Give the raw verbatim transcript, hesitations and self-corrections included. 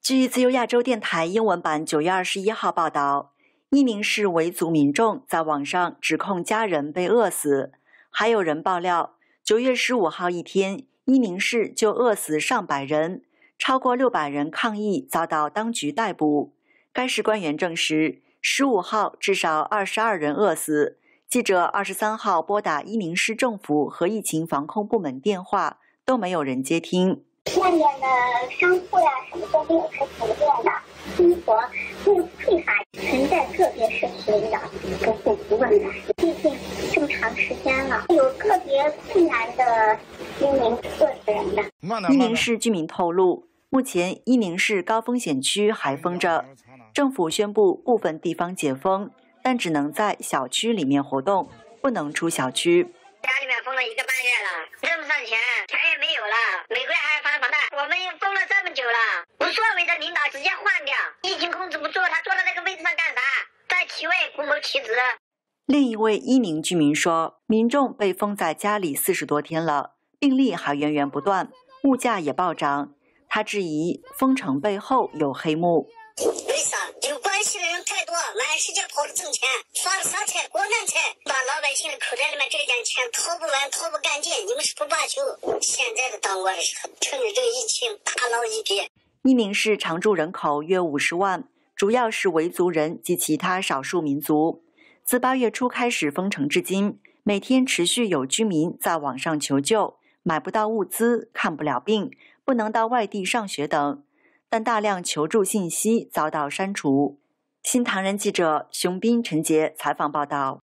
据自由亚洲电台英文版九月二十一号报道，伊宁市维族民众在网上指控家人被饿死，还有人爆料，九月十五号一天，伊宁市就饿死上百人，超过六百人抗议遭到当局逮捕。该市官员证实，十五号至少二十二人饿死。记者二十三号拨打伊宁市政府和疫情防控部门电话，都没有人接听。 外面的商户呀、什么都没有开停电的，生活又匮乏，存在个别社区领导不顾不问的。毕竟这么长时间了，有个别困难的居民饿死人的。 伊宁市居民透露，目前伊宁市高风险区还封着，政府宣布部分地方解封，但只能在小区里面活动，不能出小区。 家里面封了一个半月了，挣不上钱，钱也没有了，每个月还要还房贷。我们封了这么久了，无所谓的领导直接换掉，疫情控制不住，他坐在那个位置上干啥？在其位不谋其职。 另一位伊宁居民说，民众被封在家里四十多天了，病例还源源不断，物价也暴涨。他质疑封城背后有黑幕。 为啥？有关系的人太多，满世界跑着挣钱，发了啥财？国难财，把老百姓的口袋里面这点钱掏不完、掏不干净。你们是不罢休。现在的当官的是趁着这个疫情大捞一笔。 伊宁市常住人口约五十万，主要是维族人及其他少数民族。自八月初开始封城至今，每天持续有居民在网上求救，买不到物资，看不了病，不能到外地上学等。但大量求助信息遭到删除。新唐人记者熊斌、陈杰采访报道。